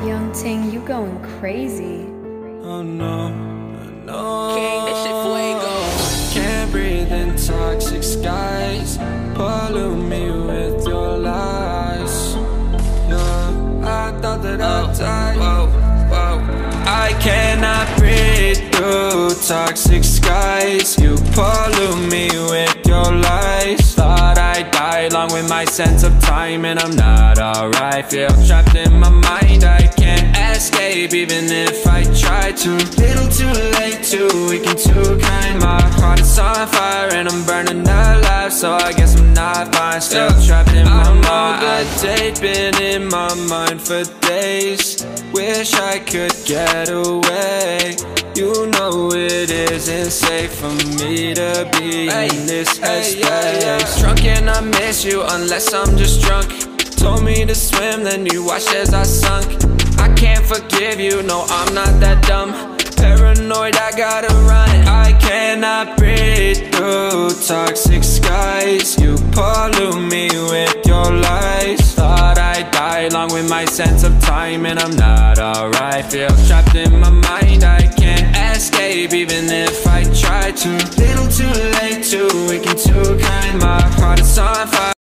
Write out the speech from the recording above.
Young Ting, you going crazy. Oh no, no. King, this shit fuego. Can't breathe in toxic skies. Pollute me with your lies. Yeah, I thought that I'd die. Whoa, whoa. I cannot breathe through toxic skies. You pollute me with your lies. Thought I'd die along with my sense of time, and I'm not alright. Feel trapped in my mind, I can't escape even if I try to. Little too late, too weak and too kind. My heart is on fire and I'm burning alive, so I guess I'm not fine. Still trapped in my mind. I'm over date, been in my mind for days. Wish I could get away. You know it isn't safe for me to be in this headspace. Drunk and I miss you unless I'm just drunk. Told me to swim, then you watched as I sunk. I can't forgive you, no I'm not that dumb. Paranoid, I gotta run. I cannot breathe through toxic skies. You pollute me with your lies. Thought I'd die along with my sense of time, and I'm not alright. Feel trapped in my mind, I can't escape even if I try to. Little too late, too weak and too kind. My heart is on fire.